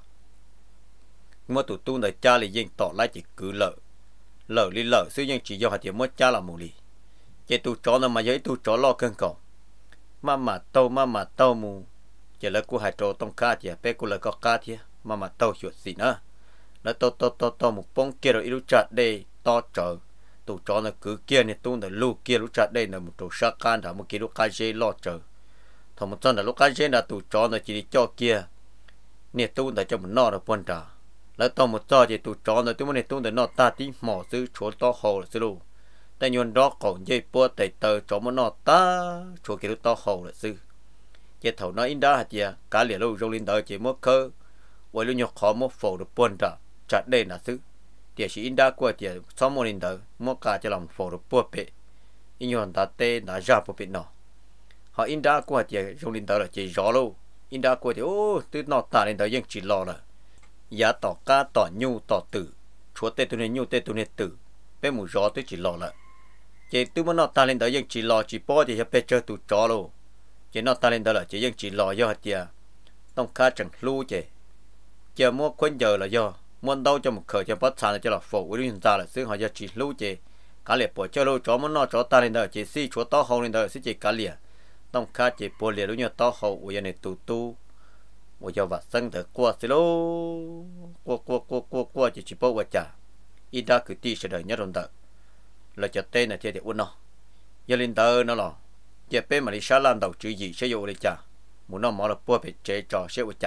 mà tụi tu này cha là dân tỏ lại chỉ cứ lợ lợ đi lợ xứ dân chỉ do hạt tiền mất cha là mù lì chỉ tụi chó nó mà dễ tụi chó lo cơn cầu mà mà tàu mà mà tàu mù chỉ là cô hai trâu tông cá thì bé cô là có cá thì mà mà tàu chuột gì nữa nó tàu tàu tàu tàu một bông kia rồi ít chặt đây to trời tụi chó nó cứ kia này tu này lu kia lúc chặt đây là một trâu sát can thằng một kia lúc cá dê lo trời thằng một chân là lúc cá dê là tụi chó nó chỉ đi cho kia nè tu để cho mình no được quan trảแล้วตอนหมดจอจะตูจอนะตัวมันในตู้แต่นอตาที่หมอซื้อชัวต่อโหเลยสิลูแต่ยนดอกของยัยปัวแต่เตอจอมันนอตาชัวเกี่ยวต่อโหเลยสิจะเท่านั้นอินดาหัดยาการเหลียวโรงลินเดอร์จะมั่วเคอไว้ลูกยกขอมั่วโฟดูปนจ่าจัดได้นะสิเดี๋ยวสิอินดากว่าเดี๋ยวซ้อมมลินเดอร์มั่วกาจะลองโฟดูปัวเปะอินยอนตาเต้น่าจะปัวเปะเนาะหาอินดากว่าเดี๋ยวโรงลินเดอร์จะรอลูอินดากว่าเดี๋ยวโอ้ตื่นนอตาลินเดอร์ยังจีรอเลยยาต่อก้าต่อยูต่อตื่ชัวเตตุเนยูเตตุเนตื่เป็นหมูรอตัวจีรอละเจตุมันนอตาเลนเดอยังจีรอจีป้อจะไปเจอตุจอโลเจนอตาเลนเดอละเจยังจีรอย่อเตียต้องค่าจังลู่เจเจอมัวคนเจอละย่อมวนเดาจะหมกเขยจะพัดชาจะหลับฝวิรินตาละซึ่งเขาจะจีลู่เจกาเลียปวดเจอโลจอมันนอจอตาเลนเดอเจซี่ชัวต่อเฮาเลนเดอซึ่งเจกาเลียต้องค่าเจปวดเลียรู้เนี่ยต่อเฮาอุยในตูตู我要把生的过去喽，过过过过过就去包我家，一打个地是的nhấtron的，了就tên là thế để uốn nó，要领导nó lo，也别嘛你沙兰đầu注意sẽ有的家，muốn nó mở là bùa bị chế trò sẽ của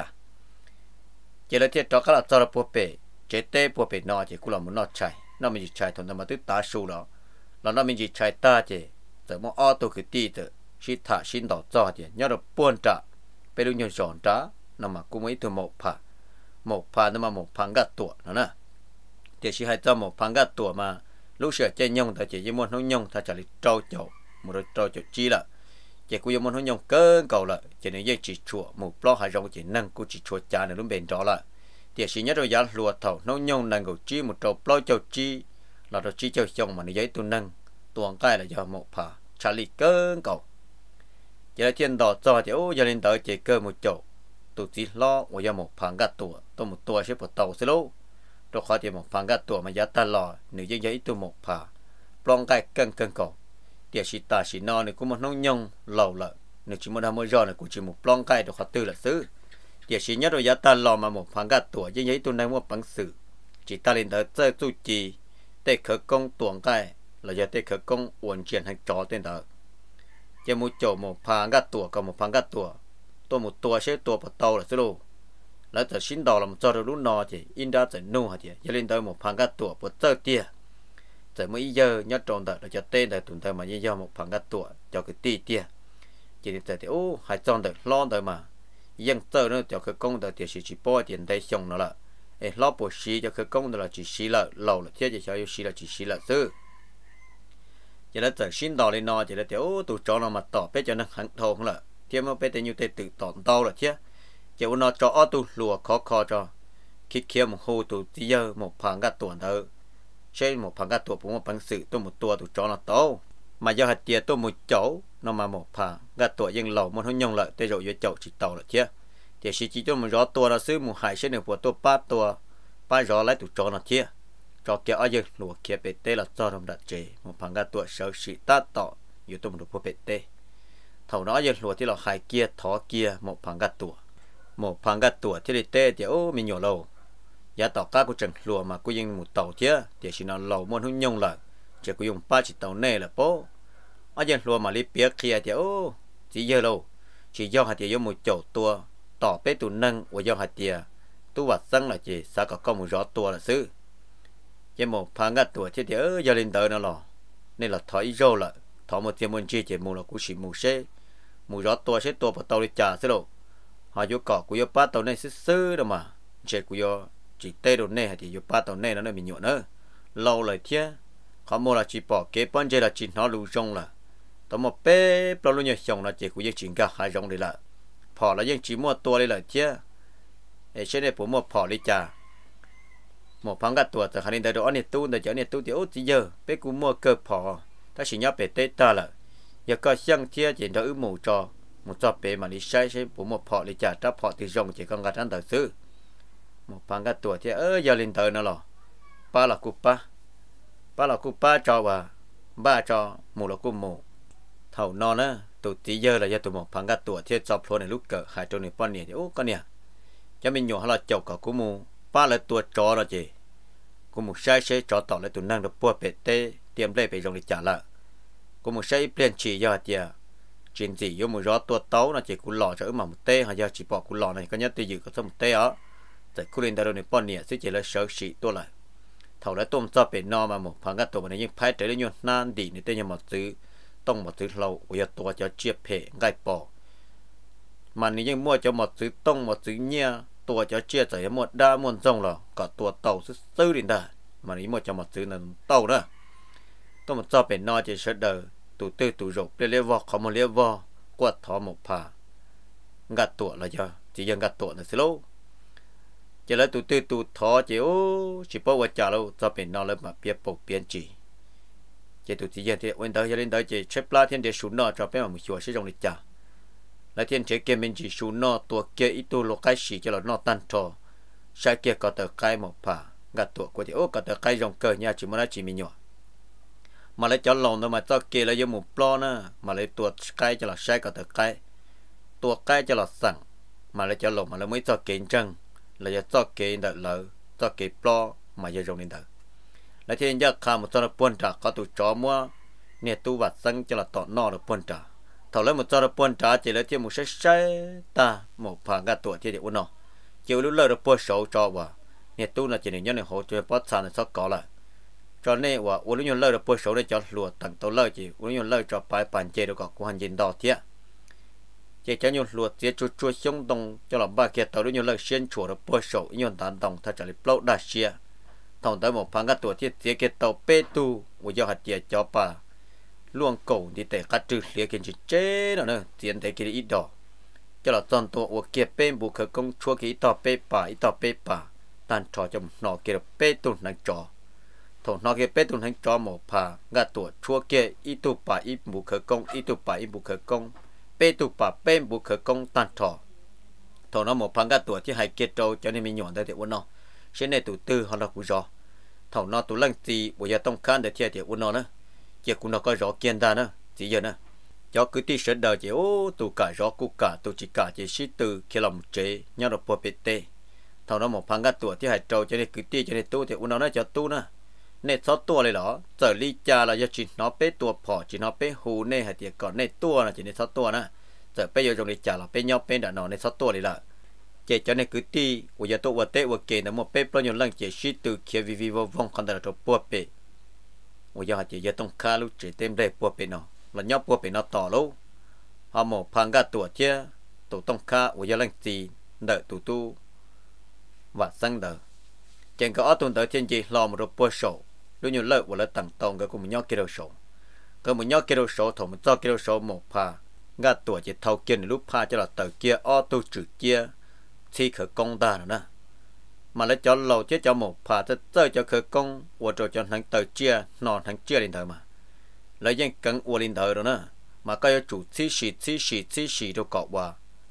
cha，chỉ là thế trò cái là trò là bùa bị chế tê bùa bị nó chỉ cũng là muốn nó chạy, nó mình chỉ chạy thôi mà tức ta số đó, là nó mình chỉ chạy ta chỉ, giờ mà ô tô cái đi từ, chỉ thả xin đỏ cho thì nhớ được buôn trả, bây giờ nhiều giòn trả. nó mà cũng mấy thứ một phà một phà nó mà một phà gạt tuổi nó nè thì chỉ hay cho một phà gạt tuổi mà lúc sửa chơi nhông ta chỉ với môn hướng nhông ta trả lại trâu chậu một đôi trâu chậu chi là chỉ cũng với môn hướng nhông cơn cầu lại chỉ nên dây chỉ chùa một lo hai rong chỉ năng cũng chỉ chùa cha này đúng bền đó là thì chỉ nhất rồi giá lùa thầu nấu nhông năng cầu chi một trâu lo chậu chi là trâu chi chậu chông mà nó giấy tu năng tuồng cái là do một phà trả lại cơn cầu chỉ là thiên đỏ cho thì ô gia đình đỡ chỉ cơ một chậu tụi chỉ loว่าจะหมกพังกัดตัวตัวหมดตัวใช่ปะเต่าสิลูตัวเขาจะหมกพังกัดตัวมายัดตลอดหนึ่งยังยัดตัวหมกผ่าปลองไก่เกินเกินก่อเดี๋ยวชิตาชินอเนี่ยกูมันน้องยงเหล่าละหนึ่งชิมันทำมือรอเนี่ยกูจะหมกปลองไก่ตัวเขาตื้อละซื้อเดี๋ยวชิยัดตัวยัดตลอดมาหมกพังกัดตัวยังยัดตัวนั้นว่าปังสื่อจิตาลินเธอเจอตู้จีเตะเขกงตัวไก่เราจะเตะเขกงอ้วนเจียนให้จอเต้นเถอะจะมุดโจหมกพังกัดตัวกับหมกพังกัดตัวตัวหมดตัวใช้ตัวปะเตาละสิลูแล้วจะชิ้นดอกเราจะรู้นอจีอินดาจะนู่นฮะจีอย่าเล่นตัวหมดพังกัดตัวปะเจ้าเตี้ยจะไม่เยอะยัดตรงแต่เราจะเต้นแต่ตุ่นแต่มาเยอะหมดพังกัดตัวจะคือตีเตี้ยจีนี่แต่ที่โอ้หายจอนแต่ล้อแต่มายังเจอเนาะจะคือกงแต่เดี๋ยวสิป้อเดี๋ยวได้ส่งนั่นละเอ้ล้อปวดสีจะคือกงแต่ละจีสีละเหล่าละเที่ยจะใช้อยู่สีละจีสีละซื้อจะแล้วจะชิ้นดอกเลยนอจะแล้วเดี๋ยวโอ้ตัวจอเรามาต่อไปจะนั่งหันทองละเที่ยวมาเป็นแต่อยู่แต่ตื่นตอนโตละเที่ยเจ้าวนอจอตัวหลัวคอคอจอคิดเคี้ยวหมกหูตัวที่เยอะหมกพังกัดตัวเธอใช่หมกพังกัดตัวผมว่าพังสื่อตัวหมดตัวตัวจอละโต mà do hạt tiệt tôi một chỗ nó mà một phà gạt tuổi dân lầu muốn hướng nhông lợi tê rồi với chậu chỉ tàu là chứ thì chỉ chỉ cho một gió tua là xứ một hải sẽ được của tôi ba tua ba gió lấy tụ trò nó chứ trò kia ở dân lùa kia bê tê là cho đồng đặt chế một phẳng gạt tuổi sợ sĩ ta tỏอยู่ตัวมันดูพอเป็ดเต้เท่าน้อยยังหลัวที่เราหายเกียร์ท้อเกียร์หมกพังกัดตัวหมกพังกัดตัวที่ได้เต้เดี๋ยวมีหน่วเรายาต่อก้ากูจังหลัวมากูยังหมุดเต่าเจ้าเดี๋ยวฉันเอาเหล่ามวนหุ่นยงละเจ้ากูยังป้าจิตเต่าแน่ละโป้อ้ยังหลัวมาลิเปียกเคียเดี๋ยวchỉ giờ lâu chỉ do hạt tiền do một chậu tua tỏ bé tụ nâng và do hạt tiền tu vật xăng là chỉ sao có con một gió tua là xứ cái một phang gạt tua chứ ดี๋ยวgiờ lên tới nó lò nên là thổi rô lại thọ một tiền muốn chi chỉ mù là cú chỉ mù xe mù gió tua xe tua vào tàu đi trả xe đâu họ vô cỏ cú vô ba tàu này xứ xứ đâu mà chơi cú vô chỉ tê đồ này thì vô ba tàu này nó nó bị nhọn nữa lâu lại thế họ mua là chỉ bỏ kế bán chơi là chỉ nó lù rong là tao một bé bao lâu nhiều chồng là chỉ cú vô chuyện cả hai rong đi lại bỏ là dân chỉ mua tua đi lại thế để xe này phụ mua bỏ đi trả một phang gạt tua từ hai đến tới đó này tu từ chỗ này tu thì ốt chỉ giờ bé cú mua cơ bỏ ta chỉ nhớ về tết ta là giờ có xăng chia chỉ đỡ mù trò một trò về mà đi sai sai bố một phọ đi trả tráp phọ từ rồng chỉ còn gạt ăn tờ xứ một phang gạt tuổi thì ơ giờ lên tờ nó lò ba là cúp ba ba là cúp ba trò và ba trò mù là cúp mù thầu non á tụi tí giờ là giờ tụi một phang gạt tuổi thì chọc thôi này lúc cỡ hai trâu này con nè thì ô con nè cho mình nhỏ hay là chậu cả cú mù ba là tuổi trò rồi chị cú mù sai sai trò tỏ lại tụi năng được bua bể tê tiêm đây phải rồng đi trả lại có một sai plan chỉ do tiệt chuyện gì vô một gió tua tấu là chỉ cú lò cho mà một tê hay giờ chỉ bỏ cú lò này có nhất tiêu dự có một tê á tại cú lên đầu này bọn nè sẽ chỉ là sợ sĩ tua lại thầu lại tôm cho bể no mà một phẳng cái tổ này nhưng phải tới lên nhon nan đi này tên như một thứ tông một thứ lâu bây tua cho chia phe gai bỏ mà nếu như mua cho một thứ tông một thứ nhia tua cho chia tới một đa một dòng là cả tua tàu sẽ sư đến đây mà nếu mua cho một thứ là tàu đó tôi một cho bên nó chỉ sợ đời tụ tư tụ rục để lấy vò không một lấy vò quạt thọ một phà gạt tuổi là giờ chỉ dân gạt tuổi là xí lô chỉ lấy tụ tư tụ thọ chỉ ô chỉ bao quạt trả lâu cho bên nó lấy mà biết bộc biến chỉ chỉ tụ chỉ dân thì bên đó lên đó chỉ xếp la thiên để xuống nó cho bên mà một chùa sẽ dùng để trả lại thiên chế kia mình chỉ xuống nó tuổi kia ít tu lô cái xì cho nó nó tan trò sai kia có tờ cái một phà gạt tuổi của thì ô có tờ cái dòng cờ nha chỉ muốn nói chỉ mình nhỏ mà lấy cho lòng thôi mà cho kia là do một plo nữa mà lấy tuột cái cho là sai cả tờ cái tuột cái cho là sẵn mà lấy cho lòng mà lấy mới cho kiện chân là do cho kiện đợt lợ cho kiện plo mà giờ dùng đến đợt lấy thiên giác khám một cho nó buồn trả có tụ chó mua nè tu vặt xăng cho là tọt no được buồn trả thầu lấy một cho nó buồn trả chỉ lấy thêm một sai sai ta một phản gạt tuổi thì để uốn nó chiều lúc lợ được buồn sầu cho vào nè tu là chỉ để nhớ này hỗ trợ bớt sàn nó có lại cho nênว่าวันนี้ยังเลิกปวดโฉได้จอดหลวดตั้งตัวเลิกจีวันนี้ยังเลิกจอดไปปั่นเจดูกับกูหันยินดอเทียเจจะยังหลวดเสียจุดจุดช่องตรงจะหลับบ้าเกียร์ตัวนี้ยังเลิกเชียนชัวร์ปวดโฉยังตันตรงถ้าจะรีบเล่าได้เชียทองแต่หมดพังกับตัวที่เสียเกียร์ตัวเป้ตูว่าจะหัดเจียจอป่าล่วงโก่ที่แต่กัดจืดเสียกินจีเจ้น่ะเนอะเสียนแต่กินอีดอกจะหลับตอนตัวว่าเกียร์เป้บุกเขกงชัวกี่ต่อเป้ป่าอีต่อเป้ป่าตันจอจะหน่อเกียร์เป้ตุนนังจอถงนอกเกเป็ดตุนให้จอหมกผากาตัวชัวเกอีตุป่าอีบุกเขกงอีตุป่าอีบุกเขกงเป็ดตุป่าเป็นบุกเขกงตันถอถงนอกหมกพังกาตัวที่ให้เกตโจจะได้มีหย่อนได้แต่วันนอเช่นในตัวตื้อฮอลล์กุจอถงนอกตัวลังจีบุยต้องการได้เทียเดียววันนอนะเจ้าคุณนอกก็รอเกียนได้นะจีเยอะนะจอคือที่เสด็จเจ้าโอ้ตัวการอกุกาตัวจิกาเจชิตือเคลมเจยอดปวเป็ดเตถงนอกหมกพังกาตัวที่ให้โจจะได้คือที่จะได้ตู้แต่วันนอนะจะตู้นะเน็ตซอตัวเลยเหรอเจอลีจาเราจะจีนอเป้ตัวพอจีนอเป้หูเน่หายเดียก่อนเน็ตตัวนะจีเน็ตซอตัวนะเจอเป้ยงลีจาเราเป้ยอเป้ด่านอเน็ตซอตัวเลยล่ะเจจะในคือตีวิญญาตัววัวเตวัวเกนแต่หมดเป้ปล้นยนลังเจชิตือเขียวิวิววงคันตระตัวปัวเป้วิญญาเจจะต้องฆ่าลูกเจเต็มได้ปัวเป้เนาะแล้วยอปัวเป้เนาะต่อลูกเอาหมดพังกาตัวเจ้าตัวต้องฆ่าวิญญาลังจีเดอตัวตู้วัดสังเดอเจงก็อ้อตุนเดอเทียนจีรอมรบปัวโฉlúc nhiều lợi và lợi tăng tông cái của mình nhau kia đầu sổ cái mình nhau kia đầu sổ thầu mình cho kia đầu sổ một pha ngã tuổi chỉ thâu kia lúc pha cho là tờ kia ô tô chữ kia thì khởi công ta nữa nè mà lấy cho lầu chết cho một pha cho chơi cho khởi công và rồi cho thằng tờ chia nòn thằng chia đến thời mà lấy dân cắn uo linh đời đó nè mà cái chủ xí xì xí xì xí xì đâu cọ qua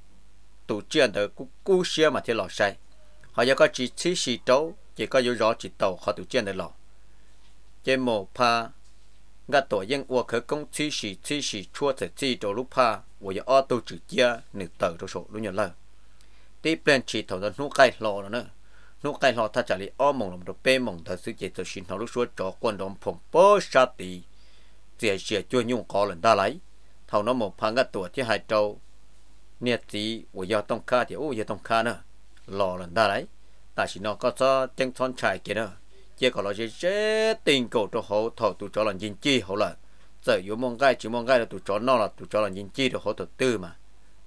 tụ chuyện đời cú cú xia mà thế lọ sai họ giờ có chỉ xí xì trâu chỉ có yếu rõ chỉ tàu họ tụ chuyện đời lọ chế mồ pa ngã tổ dân uo khởi công xí xì xí xì chua thật xí trâu lúc pa uo giờ ô tô chữ chia nửa tờ đâu số lúc nhận lời tí bên chỉ thầu đó nút cây lọ đó nữa nút cây lọ ta trả lý ô mong làm đồ bê mong thật sự chỉ tôi xin họ lúc suốt cho quân đồng phong bó sát tí chỉ chỉ cho nhung có lần ta lấy thầu nó một phang cái tuổiที่hai trâu nhiệt tí của do tông kha thì ô do tông kha nữa lò lần ta lấy tại chỉ nó có cho chân thon chạy kia nữa chỉ có là chỉ chế tình cầu cho họ thầu tụ cho lần chính chi họ là giờ yếu mong gai chỉ mong gai là tụ cho nó là tụ cho lần chính chi được họ đầu tư mà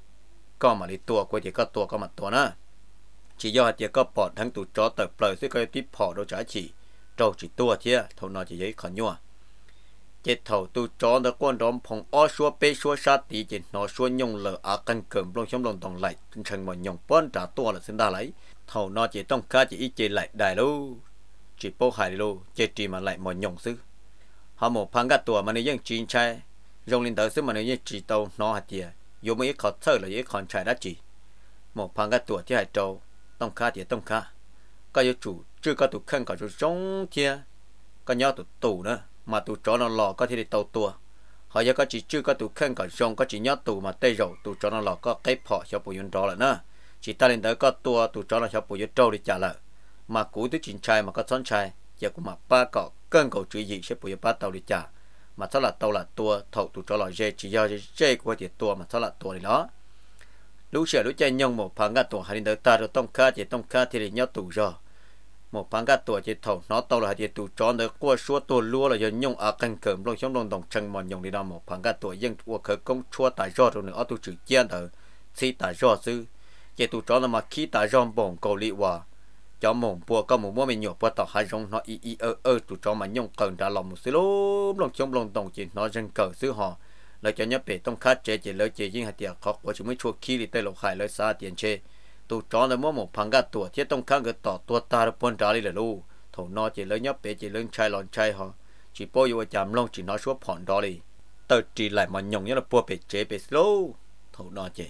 có mà đi tua quay thì có tua có mặt tua nữa chỉ do chỉ có bỏทั้งtụ cho tập lời sẽ có tiếp bỏ đâu trả chỉ trâu chỉ tua thế thầu nó chỉ giấy khó nhua chế thầu tu chó đã quan đom phong ó xua bê xua sát tí chế nó xua nhung lờ à căn cơm lông chống lông đồng lại chân chân mà nhung bón trả tua là xin ta lấy thầu nó chỉต้องcá chỉ ít chế lại đài lô chỉ bố hài lô chế trì mà lại mà nhung xứ họ một phăng gạt tua mà nếu như chín trai rong lên tới xứ mà nếu như chỉ tàu nó hạt tiền dù mấy khó thở là những con trai đã chỉ một phăng gạt tua thì hai trâuต้องcá thìต้องcá có yêu chủ chưa có tụ khăn có chủ giống kia có nhau tụ tù nữa mà tụ chó nó lò có thể đi tàu tua họ giờ có chỉ chưa có tụ khăn có rong có chỉ nhớ tụ mà tây rầu tụ chó nó lò có cái phỏ cho bùi yun trò lại nữa chỉ ta lên tới có tua tụ chó nó cho bùi yun trâu đi trả lại mà cú tứ chín trai mà có son trai giờ cũng mà ba cọ cơn cầu chữ gì sẽ bùi yun ba tàu đi trả mà sao là tàu là tua thầu tụ chó lò dê chỉ do dê của thì tua mà sao là tua thì đó lúc xưa lúc chơi nhông một phẳng gạt tua hai lên tới ta được tông cá thì tông cá thì để nhớ tụ rồi một phán gạt tuổi chỉ thầu nó tàu là chỉ tụ chó được qua số tuổi lúa là do nhung ở căn cơm lông chống lông đồng chân mà nhung đi đâu một phán gạt tuổi dân qua khởi công chua tại do rồi nữa tụ chữ chiến ở khi tại do sư chỉ tụ chó là mà khi tại do bổng cầu lị hòa cho mồm bùa có một mua mình nhổ bùa tàu hai rong nó y y ơ ơ tụ chó mà nhung cần đã lòng một xíu lốp lông chống lông đồng chỉ nó dân cờ xứ họ lại cho nhớ về tông khát chế chỉ lấy chỉ riêng hạt tiền khó của chúng mới chua khi đi tây lộc hải lấy xa tiền chế tụ chó là mua một phẳng gạt tuổi thiết tông khang cái tỏ tua ta được buôn trả đi là lu thầu nó chỉ lấy nhấp bé chỉ lấy chai lon chai họ chỉ bôi vô chạm lông chỉ nói số phỏn đó đi tờ chỉ lại mà nhung nhớ là bua bé chế bé slow thầu nó chỉ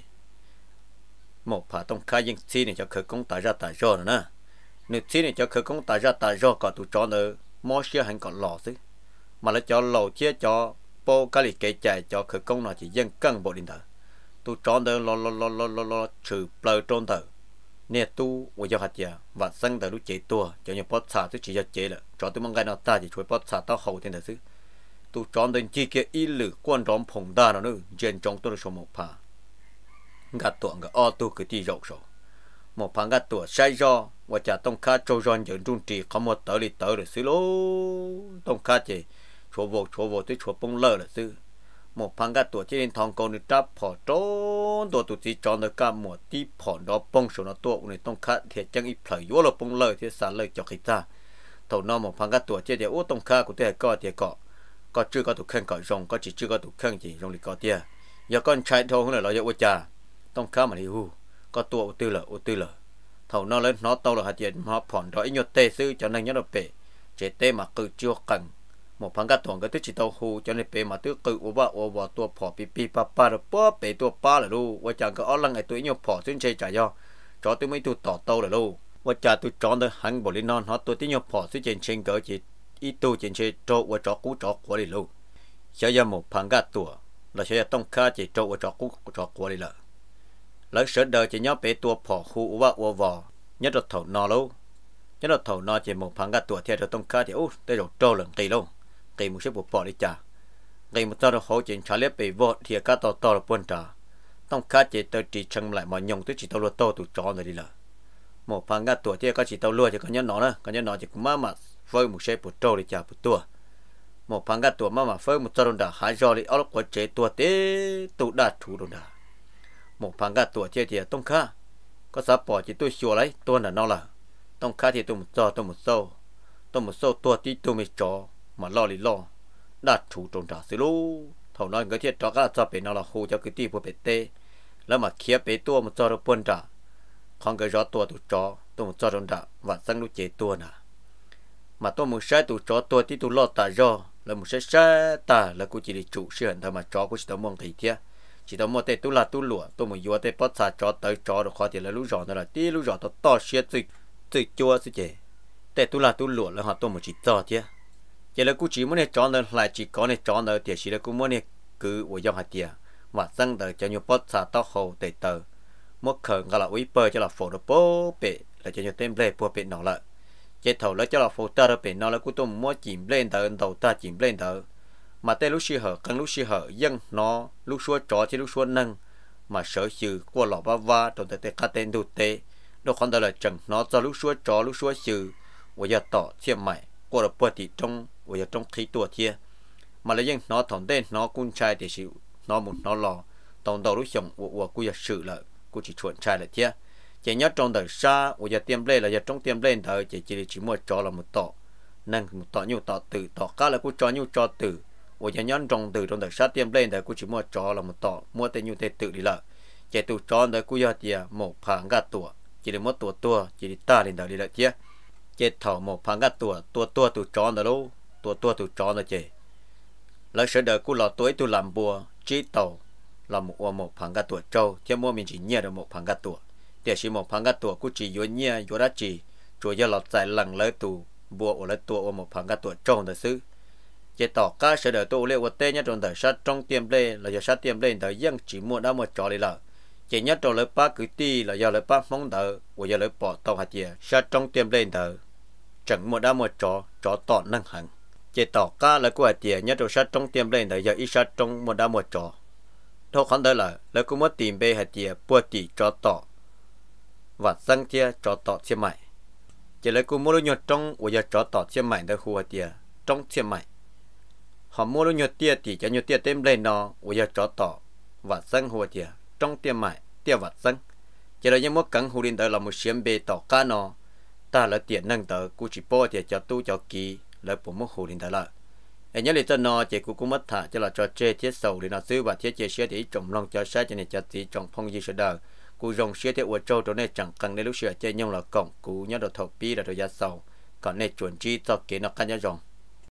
một phá tông khang những xí này cho khởi công tại ra tại do nữa nè nếu xí này cho khởi công tại ra tại do cả tụ chó nữa mua xe hành còn lò xí mà là cho lầu chia cho bô cái gì kể chạy cho khởi công nó chỉ dân cân bộ điện tử tu chọn được lo lo lo lo lo lo trừ bờ trôn tử nè tu với cho hạt giờ và sang từ lúc chế tua cho những bớt xả thứ chỉ cho chế là cho tôi mong cái nào ta chỉ chuối bớt xả tao hậu thiên thật sự tu chọn đến chi kia ý lực quan trọng phong đa nó nữa trên trong tôi là số một pha gạt tuồng cái ô tô cái ti rộng rồi một pha gạt tuồng sai do và trả tông cá trâu giòn dẫn trung trì không một tờ đi tờ được xứ lố tông cá chỉ chỗ vô chỗ vô tới chỗ bông lơ là xứ một phăng gạt tuổi trên thòng cầu được trap phỏ trốn tuổi tụt chỉ chọn được cả một tí phỏ đó bông số nó tuổi này tông khát thì chẳng ít phải vô là bông lời thì xả lời cho người ta thầu nó một phăng gạt tuổi trên để ô tông khát của tôi có thì có có chưa có tụi khen có rong có chỉ chưa có tụi khen gì rong thì có tiền giờ con trai thôi không là lo cho cha tông khát mà đi hu có tuổi ô tư lợ ô tư lợ thầu nó lên nó tao là hạt tiền họ phỏn đó ít nhột tê sư cho nên nhớ được bể chế tê mà cứ chưa cần một phăng gạt tuồng cái thứ chỉ tàu hù cho nên bề mà thứ cự của vợ của vợ tua phò pi pi pa pa rồi bó bề tua pa là lu và chẳng có ở lăng ngày tuổi nhau phò trên chơi trả do cho tôi mấy tu tỏ tàu là lu và cha tôi chọn được hắn bỏ lên non họ tôi tiếng nhau phò trên trên trên cỡ chỉ ít tu trên chơi trâu và chó cú chó của đi lu sẽ ra một phăng gạt tuồng là sẽ tông kha chỉ trâu và chó cú chó của đi lợ lấy sợ đời chỉ nhớ bề tua phò hù vợ của vợ nhất là thầu nọ lu nhất là thầu nọ chỉ một phăng gạt tuồng theo tông kha thì ú đây rồi trâu lần kỳ luôn kỳ một số bộ bỏ đi trả kỳ một tao hỗ trợ trả lép bị vọt thì cá to to là buôn trả tông cá chỉ tao chỉ chân lại mà nhung tới chỉ tao lúa to tụt chó rồi đi là một phang gạt tuổi thì có chỉ tao lúa chỉ có nhớ nó nữa có nhớ nó chỉ cũng má mà phơi một xe bộ trâu đi trả bộ tua một phang gạt tuổi má mà phơi một tao đồn đà hai giò đi áo của chế tua té tụ đạt thủ đồn đà một phang gạt tuổi thì thì tông cá có sao bỏ chỉ tôi xua lấy tôi là nó là tông cá thì tôi một giò tôi một sâu tôi một sâu tua tí tôi mới chó mà lo lì lo đạt thủ trốn trả xí lú thầu nói người thiết cho các cho bé nó là hồ cho cái ti của bé têแล้วmà khía bé tua một cho nó buôn trả không cái gió tua tụ chó tụ một cho trốn trả và sang lúc chế tua nè mà tôi muốn sai tụ chó tua tí tụ lo tại do là một sẽ sẽ ta là cô chỉ đi chủ sự hận thà mà chó cô chỉ tao mong thấy thế chỉ tao mua tê tu là tu lụa tôi muốn vô tê bắt xa chó tới chó được khó thì là lũ giò nữa là tí lũ giò tao to xía từ từ chua xí chè tê tu là tu lụa là họ tôi một chỉ to thế chỉ là cô chỉ muốn này chó nữa lại chỉ có này chó nữa thì chỉ là cô muốn này cứ ở trong hạt tiền mà sang tới cho nhiều bắt xa tao hồ tê tờ mất khởi gọi là uy bơ cho là phổ được bố bể là cho nhiều tên bể bố bể nó lại chế thầu lấy cho là phổ ta được bể nó là cô tôi mua chìm lên tờ đầu ta chìm lên tờ mà tên lúc xí hở căng lúc xí hở dân nó lúc xua chó chứ lúc xua nâng mà sở sự qua lọ ba va trong tay cá tên đồ tê đâu còn đó là chẳng nó cho lúc xua chó lúc xua sự bây giờ tỏ thiêm mày qua được bớt thì trong bây giờ trong khí tua thia mà lấy dân nó thòng tên nó cung trai thì chịu nó muốn nó lò tổng đầu lúc chồng của của cô giờ sự là cô chỉ chuẩn trai là thia chỉ nhớ trong đời xa bây giờ tiêm lên là giờ trong tiêm lên thời chỉ chỉ chỉ mua chó là một tọ nâng một tọ nhiều tọ từ tọ cá là cô cho nhiều cho từ bây giờ nhớ trong từ trong đời xa tiêm lên thời cô chỉ mua chó là một tọ mua tên nhiều tên tự đi là chỉ từ chó đời cô giờ thì một phẳng gạt tuổi chỉ được một tuổi tuổi chỉ đi ta lên đời đi là thia chỉ thầu một phẳng gạt tuổi tuổi tuổi từ chó đời đâu tuổi tuổi từ chó đời chỉ lấy sẽ đời cô lọ tuổi tôi làm bùa chỉ tàu là một một phẳng gạt tuổi trâu theo mua mình chỉ nhẹ được một phẳng gạt tuổi để chỉ một phẳng gạt tuổi cô chỉ vô nhẹ vô đã chỉ rồi giờ lọt dài lằng lấy tù bùa ở lấy tuổi một phẳng gạt tuổi trâu đời xứ chỉ tỏ cá sẽ đời tôi liệu tên nhất trong đời sát trong tiêm lên là giờ sát tiêm lên đời dân chỉ mua đã một trò đi là chỉ nhất trong lấy ba cứ ti là giờ lấy ba mong đợi rồi giờ lấy bỏ tàu hạt tiền sát trong tiêm lên đời chẳng mua đã một trò trò tỏ năng hẳn chỉ tỏ cá là của hạt tiền nhất trong sát trong tiêm lên đời giờ ít sát trong mua đã một trò đâu khán đây là lấy cũng mất tìm bê hạt tiền bua tỷ trò tỏ và sang kia trò tỏ thiên mại chỉ lấy cũng mua được nhột trong rồi giờ trò tỏ thiên mại đời khu hạt tiền trong thiên mại họ mua được nhiều tia thì cho nhiều tia tem lên nó bây giờ cho tỏ và xăng hồ thì trong tiêm mại tia vật xăng chỉ là những món cắn hồ điện tới là một xiêm bê tỏ cá nó ta là tiền năng tới cú chỉ po thì cho tu cho kỳ lấy bộ món hồ điện tới là anh nhớ lại cho nó chỉ cú cũng mất thả cho là cho chơi thiết sầu để nóซื้อ và thiết chơi xe thì trồng lòng cho sai cho nên cho tí trồng phong gì sẽ đời cú dùng xe thì uổng trâu cho nên chẳng cần nên lúc sửa chơi nhau là cổng cú nhớ đồ thầu pi là đồ giá sầu còn nên chuẩn chi cho kế nó căn nhớ rồng